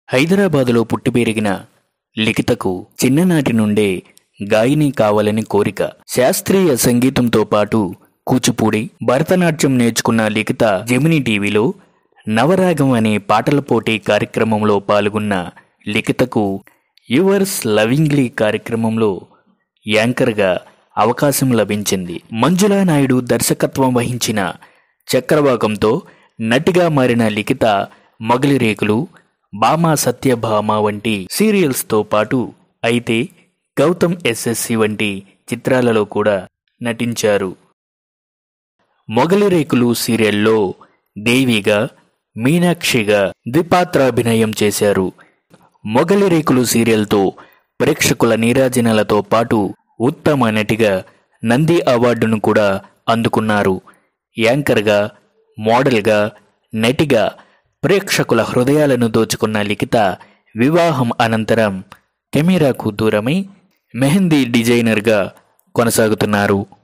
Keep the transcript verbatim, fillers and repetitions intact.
హైదరాబాదులో పుట్టి పెరిగిన లిఖితకు చిన్ననాటి నుండే గాయని కావాలని కోరిక. శాస్త్రీయ సంగీతంతో పాటు కూచిపూడి, భరతనాట్యం నేర్చుకున్న లిఖిత జెమినీ టీవీలో నవరాగం అనే పాటల పోటీ కార్యక్రమంలో పాల్గొన్న లిఖితకు యువర్స్ లవింగ్లీ కార్యక్రమంలో యాంకర్గా అవకాశం లభించింది. మంజులా నాయుడు దర్శకత్వం వహించిన చక్రవాకంతో నటిగా మారిన లిఖిత మొగలి రేకులు, భామా సత్యభామ వంటి సీరియల్స్తో పాటు అయితే గౌతమ్ ఎస్ఎస్సి వంటి చిత్రాలలో కూడా నటించారు. మొగలి రేకులు సీరియల్లో దేవిగా, మీనాక్షిగా ద్విపాత్రాభినయం చేశారు. మొగలి రేకులు సీరియల్తో ప్రేక్షకుల నీరాజనాలతో పాటు ఉత్తమ నటిగా నంది అవార్డును కూడా అందుకున్నారు. యాంకర్గా, మోడల్గా, నటిగా ప్రేక్షకుల హృదయాలను దోచుకున్న లిఖిత వివాహం అనంతరం కెమెరాకు దూరమై మెహందీ డిజైనర్గా కొనసాగుతున్నారు.